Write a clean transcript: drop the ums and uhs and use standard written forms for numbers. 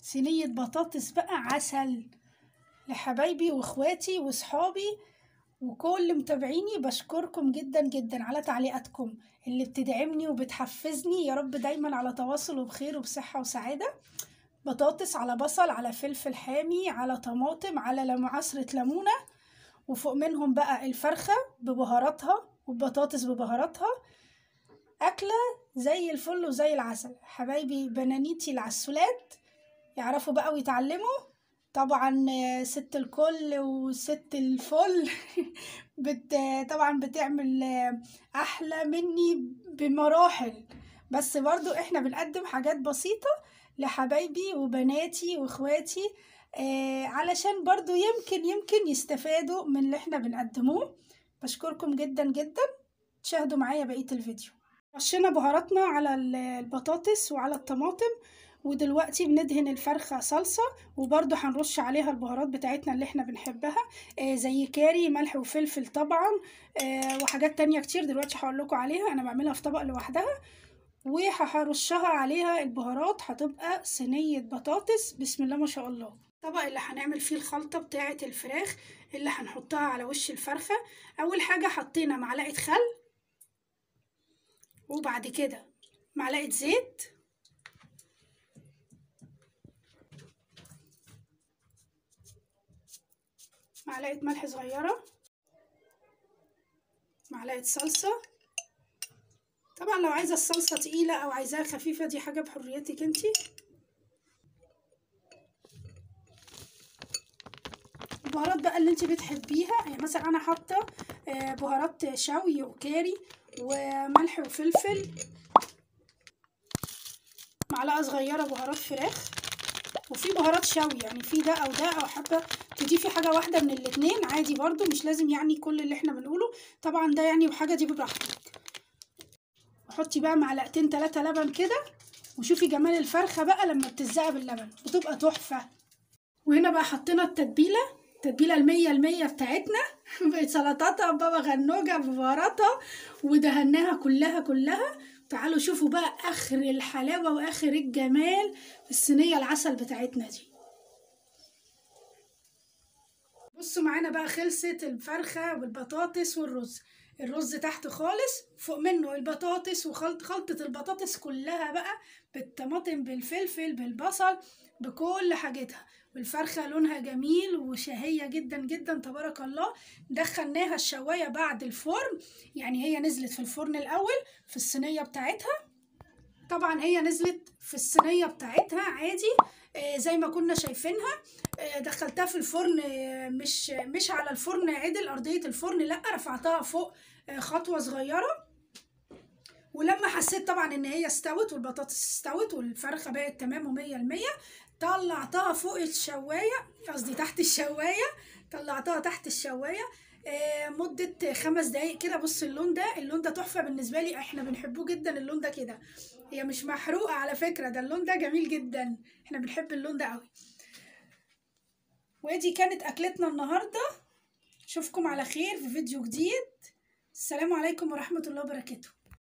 صينية بطاطس بقى عسل لحبايبي واخواتي وصحابي وكل متابعيني. بشكركم جدا جدا على تعليقاتكم اللي بتدعمني وبتحفزني. يا رب دايما على تواصل وبخير وبصحة وسعادة. بطاطس على بصل على فلفل حامي على طماطم على عصرة ليمونة، وفوق منهم بقى الفرخة ببهاراتها والبطاطس ببهاراتها. أكلة زي الفل وزي العسل. حبايبي بنانيتي العسولات يعرفوا بقى ويتعلموا. طبعا ست الكل وست الفل طبعا بتعمل احلى مني بمراحل، بس برضو احنا بنقدم حاجات بسيطة لحبايبي وبناتي واخواتي علشان برضو يمكن يستفادوا من اللي احنا بنقدموه. بشكركم جدا جدا. تشاهدوا معايا بقية الفيديو. رشينا بهاراتنا على البطاطس وعلى الطماطم، ودلوقتي بندهن الفرخة صلصة، وبرضو هنرش عليها البهارات بتاعتنا اللي احنا بنحبها زي كاري ملح وفلفل طبعا وحاجات تانية كتير دلوقتي هقول لكم عليها. انا بعملها في طبق لوحدها وهرشها عليها البهارات. هتبقى صينية بطاطس بسم الله ما شاء الله. الطبق اللي هنعمل فيه الخلطة بتاعة الفراخ اللي هنحطها على وش الفرخة. اول حاجة حطينا معلقة خل، وبعد كده معلقة زيت، معلقة ملح صغيرة، معلقة صلصة. طبعا لو عايزة الصلصة تقيلة او عايزاها خفيفة دي حاجة بحريتك انتي. البهارات بقى اللي انتي بتحبيها، يعني مثلا انا حاطة بهارات شوي وكاري وملح وفلفل، معلقة صغيرة بهارات فراخ، وفي بهارات شوي يعني في ده او ده، او حابة تضيفي حاجة واحدة من الاتنين عادي برضو، مش لازم يعني كل اللي احنا بنقوله طبعا ده يعني وحاجة دي براحتك. وحطي بقى معلقتين 3 لبن كده، وشوفي جمال الفرخة بقى لما بتزقى باللبن بتبقى تحفة. وهنا بقى حطينا التتبيلة 100% بتاعتنا بقت سلطاتها بابا غنوجة ببهاراتها ودهناها كلها. تعالوا شوفوا بقى اخر الحلاوة واخر الجمال في الصينية العسل بتاعتنا دي. بصوا معانا بقى خلصت الفرخة والبطاطس والرز. الرز تحت خالص، فوق منه البطاطس خلطة البطاطس كلها بقى بالطماطم بالفلفل بالبصل بكل حاجتها، والفرخة لونها جميل وشهية جدا جدا تبارك الله. دخلناها الشواية بعد الفرن، يعني هي نزلت في الفرن الأول في الصينية بتاعتها. طبعا هي نزلت في الصينية بتاعتها عادي زي ما كنا شايفينها. دخلتها في الفرن مش على الفرن عدل أرضية الفرن، لأ رفعتها فوق خطوة صغيرة. ولما حسيت طبعا ان هي استوت والبطاطس استوت والفرخة بقت تمام و100%، طلعتها فوق الشواية، قصدي تحت الشواية. طلعتها تحت الشواية مدة 5 دقايق كده. بص اللون ده تحفة بالنسبة لي، احنا بنحبه جدا اللون ده كده. هي مش محروقة على فكرة، ده اللون ده جميل جدا، احنا بنحب اللون ده قوي. ودي كانت اكلتنا النهاردة. اشوفكم على خير في فيديو جديد. السلام عليكم ورحمة الله وبركاته.